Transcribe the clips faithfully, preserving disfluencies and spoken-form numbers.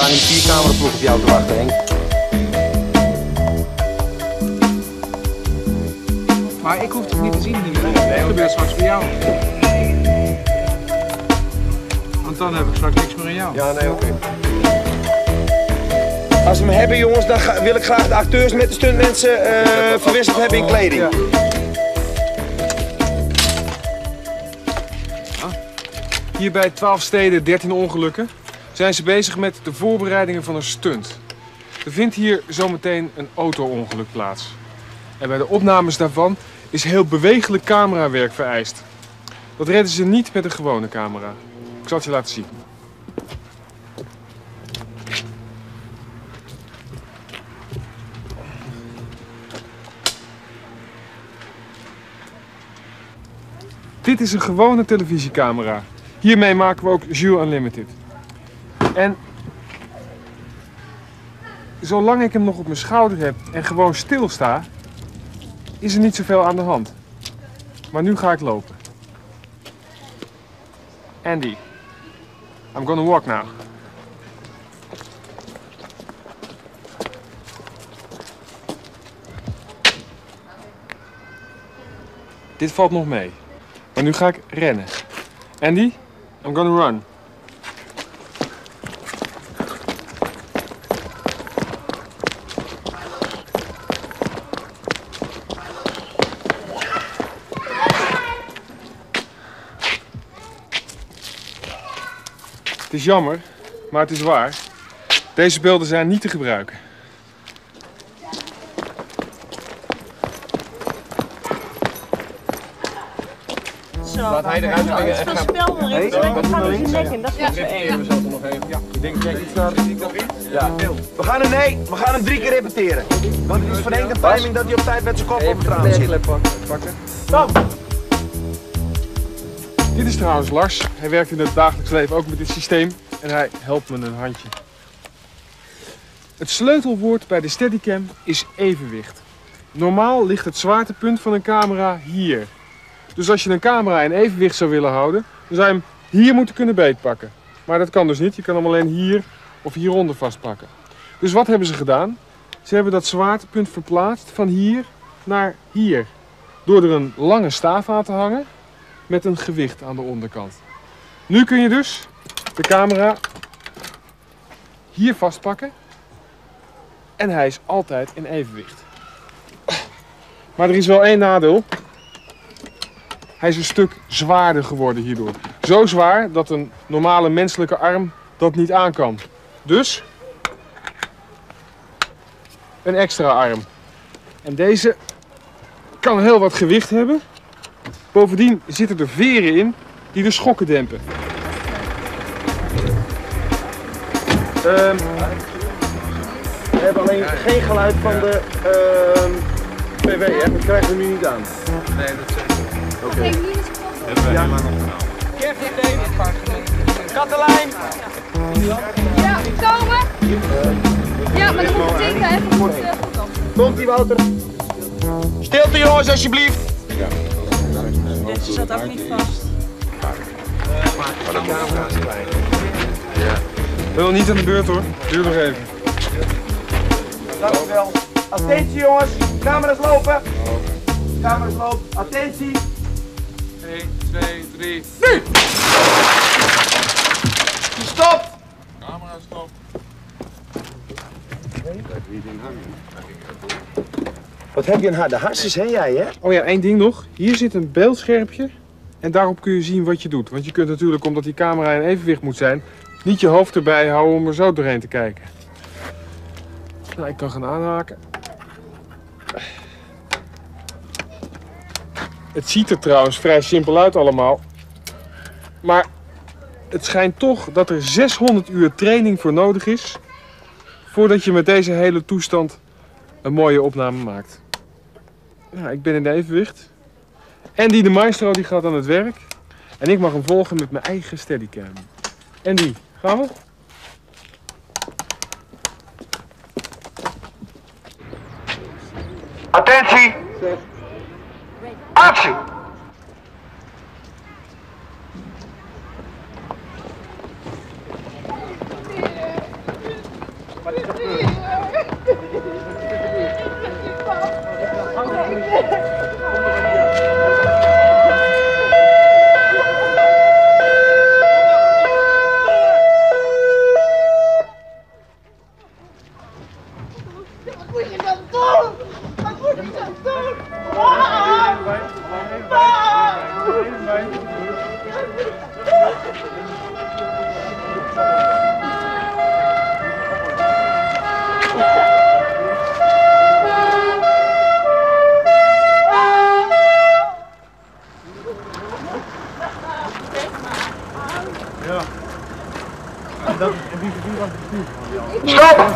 staan die vier cameraploeg op jou te wachten, Henk. Maar ik hoef het niet te zien nu. Het gebeurt straks bij jou. Want dan heb ik straks niks meer aan jou. Ja, nee, oké. Okay. Als we hem hebben, jongens, dan ga, wil ik graag de acteurs met de stuntmensen uh, verwisseld hebben in kleding. Ja. Hier bij twaalf steden, dertien ongelukken, zijn ze bezig met de voorbereidingen van een stunt. Er vindt hier zometeen een auto-ongeluk plaats. En bij de opnames daarvan is heel bewegelijk camerawerk vereist. Dat redden ze niet met een gewone camera. Ik zal het je laten zien. Dit is een gewone televisiecamera. Hiermee maken we ook Jules Unlimited. En zolang ik hem nog op mijn schouder heb en gewoon stilsta, is er niet zoveel aan de hand. Maar nu ga ik lopen. Andy, I'm gonna walk now. Dit valt nog mee. Maar nu ga ik rennen. Andy, I'm gonna run. Het is jammer, maar het is waar. Deze beelden zijn niet te gebruiken. Zo, laat hij eruit brengen en gaan spel erin. We gaan in je nek in, dat is wat zo eng. We zaten nog even. Ja, ik denk dat iets naar de nog in. Ja. We gaan hem nee, we gaan hem drie keer repeteren. Want het is van één de timing dat hij op tijd met zijn kop op het raam zit. Pakken. Stop! Dit is trouwens Lars. Hij werkt in het dagelijks leven ook met dit systeem en hij helpt me een handje. Het sleutelwoord bij de Steadicam is evenwicht. Normaal ligt het zwaartepunt van een camera hier. Dus als je een camera in evenwicht zou willen houden, dan zou je hem hier moeten kunnen beetpakken. Maar dat kan dus niet. Je kan hem alleen hier of hieronder vastpakken. Dus wat hebben ze gedaan? Ze hebben dat zwaartepunt verplaatst van hier naar hier. Door er een lange staaf aan te hangen met een gewicht aan de onderkant. Nu kun je dus de camera hier vastpakken en hij is altijd in evenwicht. Maar er is wel één nadeel. Hij is een stuk zwaarder geworden hierdoor. Zo zwaar dat een normale menselijke arm dat niet aan kan. Dus een extra arm. En deze kan heel wat gewicht hebben. Bovendien zitten er veren in die de schokken dempen. Um, we hebben alleen geen geluid van de uh, P W, hè? Dat krijgen we nu niet aan. Nee, dat zeker. Oké. Okay. Hebben we ja. helemaal nog gedaan. Kevin, Katelijn! Ja, komen! Ja, maar dan moet je tegen even goed op. Komt ie, Wouter? Stilte jongens, alsjeblieft! Ja. Deze zat ook niet vast. Maar dan moet het klein. Ja. Ik ben nog niet aan de beurt hoor. Duur nog even. Dankjewel. Attentie jongens, camera's lopen. Camera's lopen, attentie. één, twee, drie. Nu! Stop! Camera stop. Wat heb je een harde harses, hè jij, hè? Oh ja, één ding nog. Hier zit een beeldschermpje en daarop kun je zien wat je doet. Want je kunt natuurlijk, omdat die camera in evenwicht moet zijn, niet je hoofd erbij houden om er zo doorheen te kijken. Nou, ik kan gaan aanhaken. Het ziet er trouwens vrij simpel uit allemaal. Maar het schijnt toch dat er zeshonderd uur training voor nodig is voordat je met deze hele toestand een mooie opname maakt. Nou, ik ben in de evenwicht. Andy de maestro die gaat aan het werk. En ik mag hem volgen met mijn eigen Steadicam. Andy, gaan we? Attentie! Actie! Ja. En dat, en wie, wie was het nu?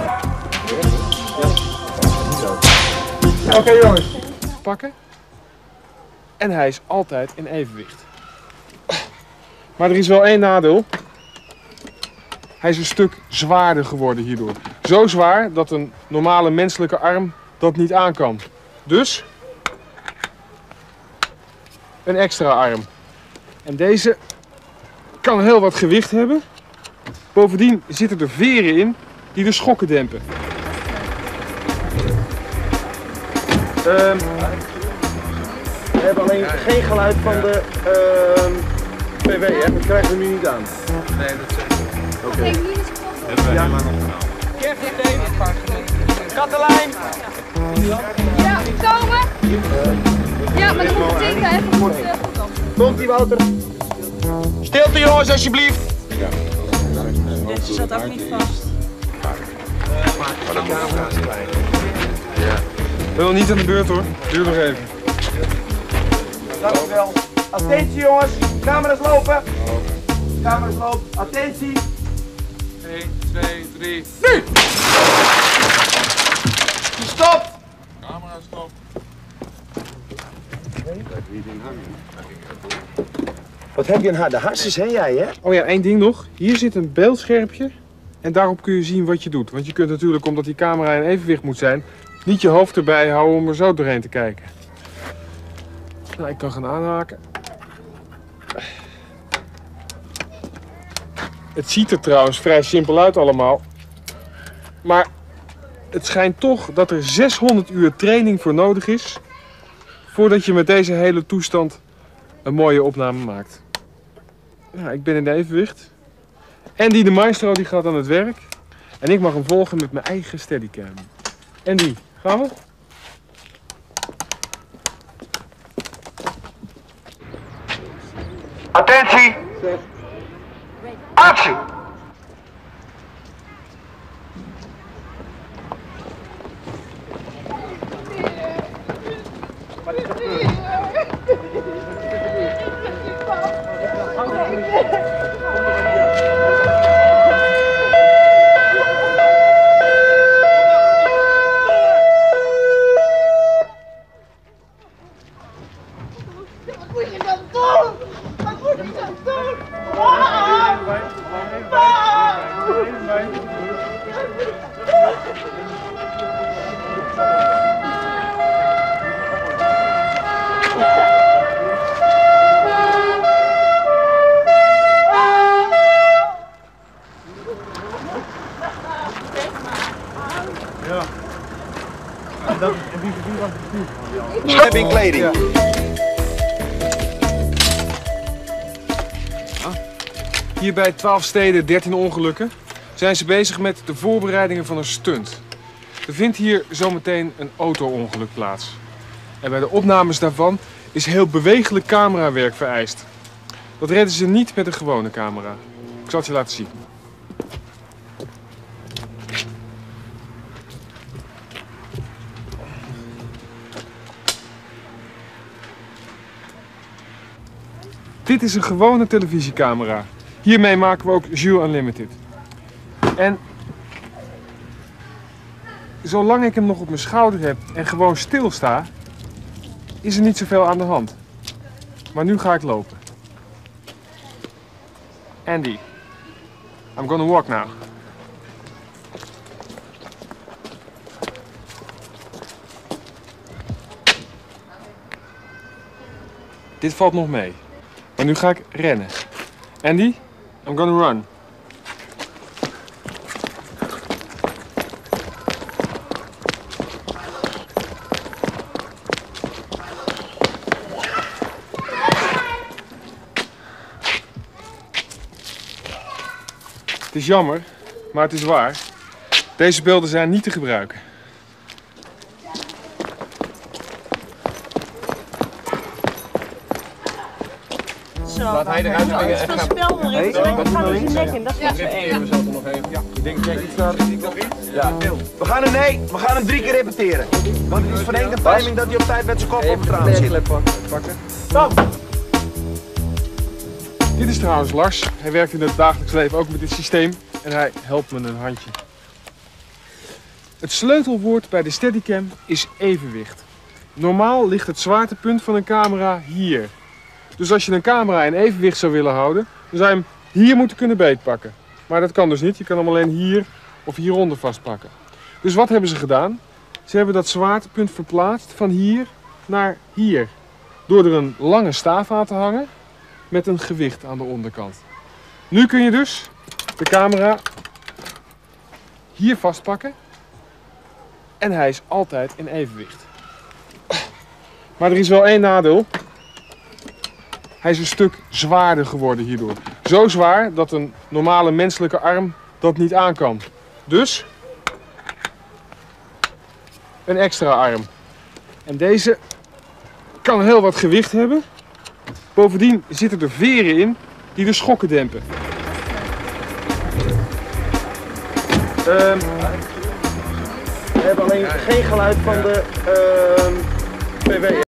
Stop! Oké okay, jongens. Pakken. En hij is altijd in evenwicht. Maar er is wel één nadeel. Hij is een stuk zwaarder geworden hierdoor. Zo zwaar dat een normale menselijke arm dat niet aan kan. Dus een extra arm. En deze kan heel wat gewicht hebben. Bovendien zitten er veren in die de schokken dempen. Um, we hebben alleen geen geluid van de um, P W, hè? Dat krijgen we nu niet aan. Nee, dat zeker. Oké. Okay. Dat hebben we heel lang opgenomen. Katelijn! Ja, komen! Ja, maar dan moet je tinken even goed. Komt ie, Wouter? Stilte jongens, alsjeblieft! Ja. Deze zat ook niet vast. Maar de camera is klein. Ja. Ik ben nog niet aan de beurt hoor. Duur nog even. Dankjewel. Attentie jongens, camera's lopen. Camera's lopen, attentie. één, twee, drie. Nu! Stop! Camera stop. Wat heb je een harde hartjes, hè jij, hè? Oh ja, één ding nog. Hier zit een beeldschermpje. En daarop kun je zien wat je doet. Want je kunt natuurlijk, omdat die camera in evenwicht moet zijn, niet je hoofd erbij houden om er zo doorheen te kijken. Nou, ik kan gaan aanhaken. Het ziet er trouwens vrij simpel uit allemaal. Maar het schijnt toch dat er zeshonderd uur training voor nodig is voordat je met deze hele toestand een mooie opname maakt. Ja, ik ben in evenwicht. Andy de maestro die gaat aan het werk. En ik mag hem volgen met mijn eigen steadycam. Andy, gaan we? Attentie! Actie! Wat moet je dan doen? Wat moet je dan doen? Ja. En dat, en wie, wie was het nu? Campingkleding. Ja. Hier bij twaalf steden, dertien ongelukken, zijn ze bezig met de voorbereidingen van een stunt. Er vindt hier zometeen een auto-ongeluk plaats. En bij de opnames daarvan is heel bewegelijk camerawerk vereist. Dat redden ze niet met een gewone camera. Ik zal het je laten zien. Dit is een gewone televisiecamera. Hiermee maken we ook Jules Unlimited. En zolang ik hem nog op mijn schouder heb en gewoon stilsta, is er niet zoveel aan de hand. Maar nu ga ik lopen. Andy, I'm gonna walk now. Dit valt nog mee. Maar nu ga ik rennen. Andy, I'm gonna run. Het is jammer, maar het is waar. Deze beelden zijn niet te gebruiken. Zo. Laat hij eruit brengen. Het is van spel erin. Dat gaat in zijn nek in. Dat is zo eng. Ik denk, denk iets naar... Ja. We gaan hem, nee, we gaan hem drie keer repeteren. Want het is van één timing dat hij op tijd met zijn kop op het raam zit. Pakken. Stop! Dit is trouwens Lars. Hij werkt in het dagelijks leven ook met dit systeem en hij helpt me een handje. Het sleutelwoord bij de Steadicam is evenwicht. Normaal ligt het zwaartepunt van een camera hier. Dus als je een camera in evenwicht zou willen houden, dan zou je hem hier moeten kunnen beetpakken. Maar dat kan dus niet. Je kan hem alleen hier of hieronder vastpakken. Dus wat hebben ze gedaan? Ze hebben dat zwaartepunt verplaatst van hier naar hier. Door er een lange staaf aan te hangen met een gewicht aan de onderkant. Nu kun je dus de camera hier vastpakken en hij is altijd in evenwicht. Maar er is wel één nadeel. Hij is een stuk zwaarder geworden hierdoor. Zo zwaar dat een normale menselijke arm dat niet aan kan. Dus een extra arm. En deze kan heel wat gewicht hebben. Bovendien zitten er veren in die de schokken dempen. Um, we hebben alleen geen geluid van de um, P W.